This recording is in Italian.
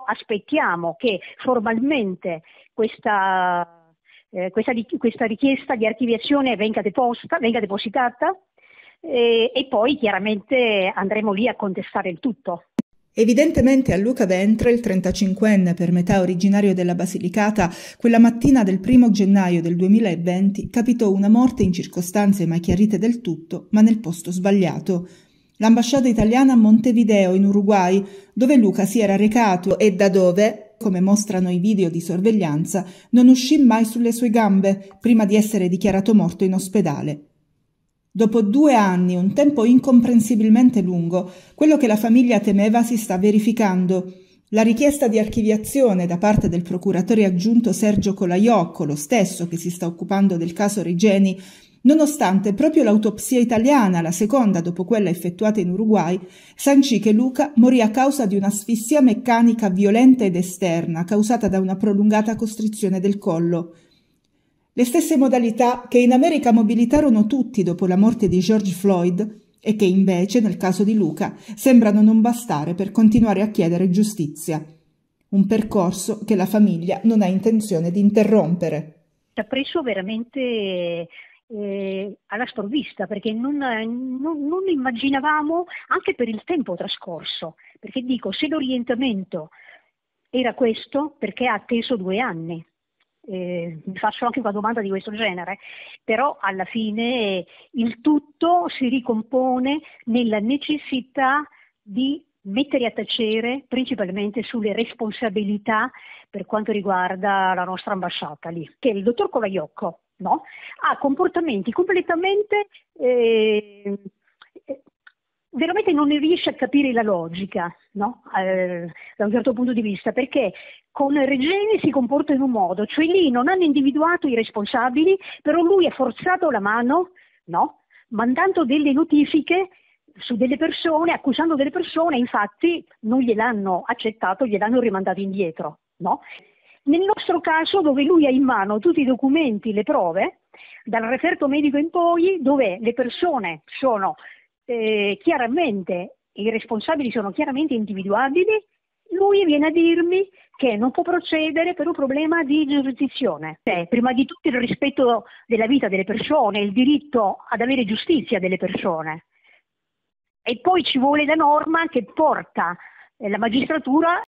Aspettiamo che formalmente questa richiesta di archiviazione venga depositata e poi chiaramente andremo lì a contestare il tutto. Evidentemente a Luca Ventre, il 35enne per metà originario della Basilicata, quella mattina del 1° gennaio del 2020 capitò una morte in circostanze mai chiarite del tutto, ma nel posto sbagliato. L'ambasciata italiana a Montevideo, in Uruguay, dove Luca si era recato e da dove, come mostrano i video di sorveglianza, non uscì mai sulle sue gambe prima di essere dichiarato morto in ospedale. Dopo 2 anni, un tempo incomprensibilmente lungo, quello che la famiglia temeva si sta verificando. La richiesta di archiviazione da parte del procuratore aggiunto Sergio Colaiocco, lo stesso che si sta occupando del caso Regeni, nonostante proprio l'autopsia italiana, la seconda dopo quella effettuata in Uruguay, sancì che Luca morì a causa di un'asfissia meccanica violenta ed esterna causata da una prolungata costrizione del collo. Le stesse modalità che in America mobilitarono tutti dopo la morte di George Floyd e che invece, nel caso di Luca, sembrano non bastare per continuare a chiedere giustizia. Un percorso che la famiglia non ha intenzione di interrompere. Ci ha preso veramente alla sprovvista, perché non immaginavamo, anche per il tempo trascorso, perché dico, se l'orientamento era questo, perché ha atteso 2 anni? Mi faccio anche una domanda di questo genere, però alla fine il tutto si ricompone nella necessità di mettere a tacere principalmente sulle responsabilità per quanto riguarda la nostra ambasciata lì, che il dottor Colaiocco, no, ha comportamenti completamente veramente non ne riesce a capire la logica, no? Da un certo punto di vista, perché con Regeni si comporta in un modo, cioè lì non hanno individuato i responsabili, però lui ha forzato la mano, no? Mandando delle notifiche su delle persone, accusando delle persone, infatti non gliel'hanno accettato, gliel'hanno rimandato indietro, no? Nel nostro caso, dove lui ha in mano tutti i documenti, le prove, dal referto medico in poi, dove le persone sono chiaramente, i responsabili sono chiaramente individuabili, lui viene a dirmi che non può procedere per un problema di giurisdizione. Prima di tutto il rispetto della vita delle persone, il diritto ad avere giustizia delle persone. E poi ci vuole la norma che porta la magistratura